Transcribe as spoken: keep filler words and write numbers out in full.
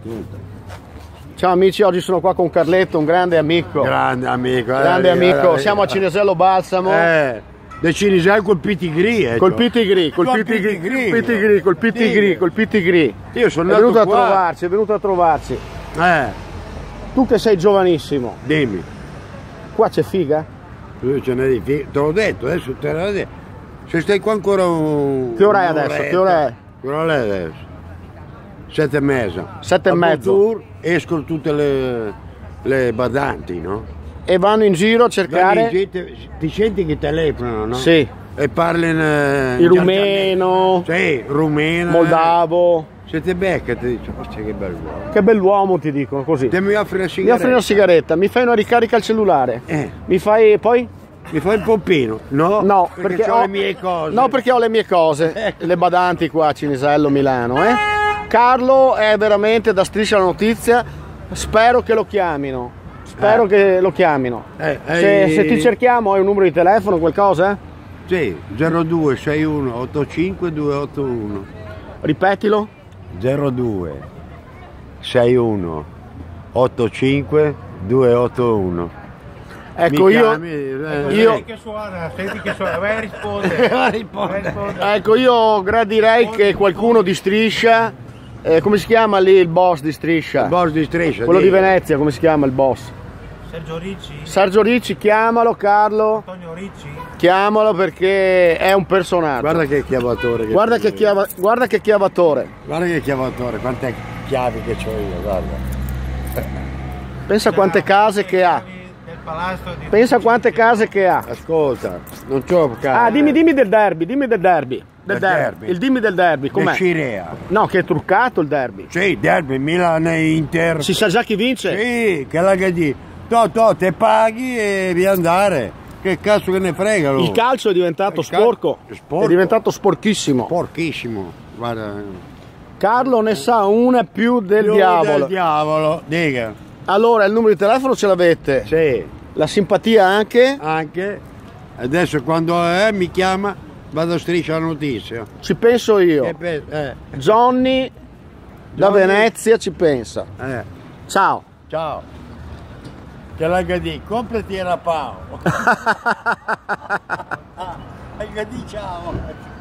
Ciao amici, oggi sono qua con Carletto, un grande amico. Grande amico. Grande eh, amico, eh, siamo a Cinisello Balsamo. Eh, del Cinisello col Pitigri. Eh, col Pitigri, col Pitigri, col Pitigri, col Pitigri, col Pitigri. Io sono è venuto a qua. trovarci, è venuto a trovarci. Eh. Tu che sei giovanissimo. Dimmi. Qua c'è figa? Ce n'è di figa. Te l'ho detto, adesso te l'ho detto. Se stai qua ancora un... Che ora è adesso? Che ora è? Che ora è adesso? Sette e mezza. Sette e mezzo. Tour, escono tutte le, le badanti, no? E vanno in giro a cercare... In giro, ti senti che telefonano, no? Sì. E parlano... Il rumeno. Sì, rumeno. Moldavo. Siete becca, ti dice, ma che bell'uomo. Che bell'uomo, ti dicono così. Te mi offri una Mi sigaretta? offri una sigaretta, mi fai una ricarica al cellulare. Eh. Mi fai poi? Mi fai il pompino? No, no perché, perché ho ho le mie cose. No, perché ho le mie cose. Ecco. Le badanti qua a Cinisello, Milano, eh. Carlo è veramente da Striscia la Notizia. Spero che lo chiamino. Spero eh. che lo chiamino. Eh, se, eh, se ti cerchiamo, hai un numero di telefono, qualcosa? Sì, zero due sei uno otto cinque due otto uno. Ripetilo. zero due sei uno otto cinque due otto uno. Ecco, Mi io, chiami, eh, io Senti che suona, senti che suona, vai a rispondere. Vai a rispondere. Ecco, io gradirei che qualcuno di Striscia, eh, come si chiama lì il boss di Striscia? Il boss di Striscia. Quello dì. di Venezia, come si chiama il boss? Sergio Ricci? Sergio Ricci, chiamalo Carlo. Antonio Ricci? Chiamalo perché è un personaggio. Guarda che chiavatore. Che Guarda che, chiava, guarda che chiavatore. Guarda che chiavatore, quante chiavi che ho io, guarda. Pensa quante case che ha. Pensa quante case che ha. Ascolta, non c'ho case. Ah, dimmi, dimmi del derby, dimmi del derby. Del Del derby. derby. Il dimmi del derby, com'è? Del Cirea. No, che è truccato il derby. Sì, derby, Milan e Inter. Si sa già chi vince? Sì, che la che di. To, to, te paghi e via andare. Che cazzo che ne frega lui. Il calcio è diventato Il cal- sporco. sporco. È diventato sporchissimo. Porchissimo. Guarda. Carlo ne sa una più del Più diavolo. Del diavolo, dica. Allora, il numero di telefono ce l'avete? Sì, La simpatia anche? anche. Adesso quando è, mi chiama, vado a Striscia la Notizia. Ci penso io. E pe- eh, Johnny da Johnny. Venezia ci pensa. eh. Ciao. Ciao. Che la Gadì, comprati la Pao. La Gadì, ciao.